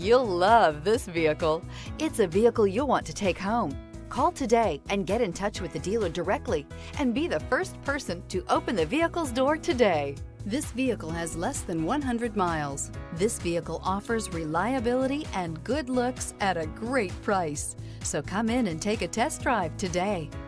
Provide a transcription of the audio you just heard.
You'll love this vehicle. It's a vehicle you'll want to take home. Call today and get in touch with the dealer directly and be the first person to open the vehicle's door today. This vehicle has less than 100 miles. This vehicle offers reliability and good looks at a great price. So come in and take a test drive today.